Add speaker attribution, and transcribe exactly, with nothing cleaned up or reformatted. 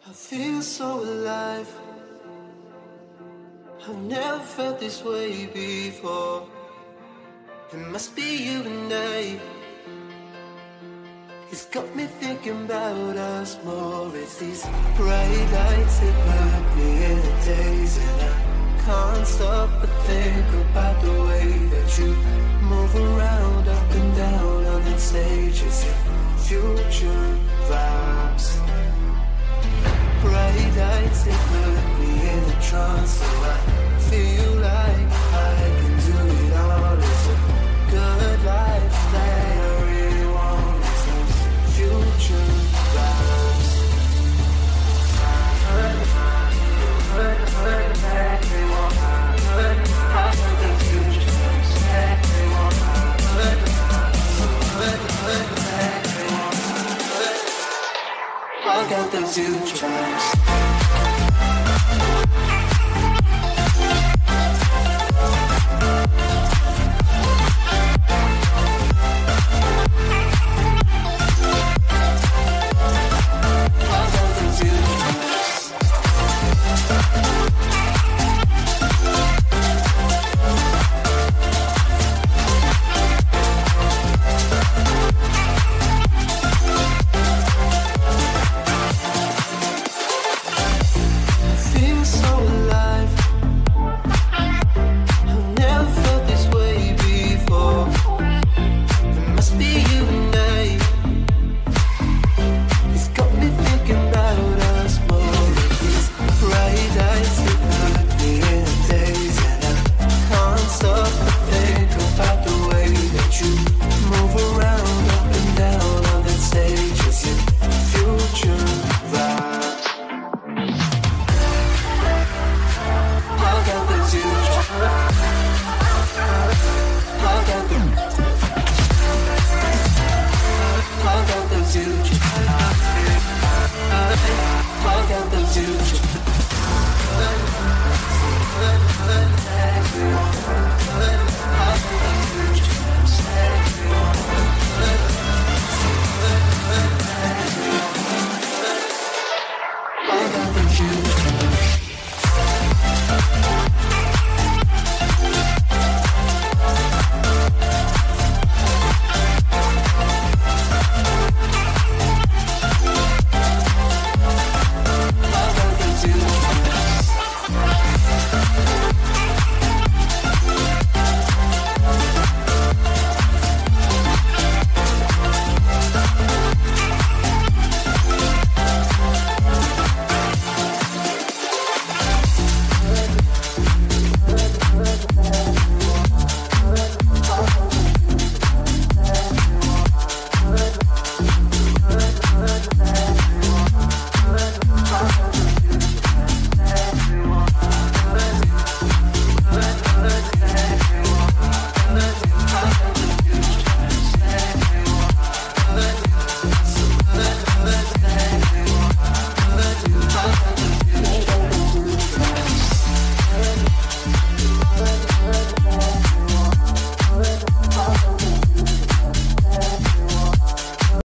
Speaker 1: I feel so alive. I've never felt this way before. It must be you and I. It's got me thinking about us more. It's these bright lights that put me in a daze, and I can't stop but think about the way that you move around, up and down on that stage. It's your future vibes. Bright lights that put me in a trance, so I feel like I can do it all. It's a good life that I really want. It's those future vibes. I heard it, I heard it, I heard it, that they want. I heard it, I heard the future vibes that they want. I heard it, I heard it, I heard it, that they want. I got the future vibes.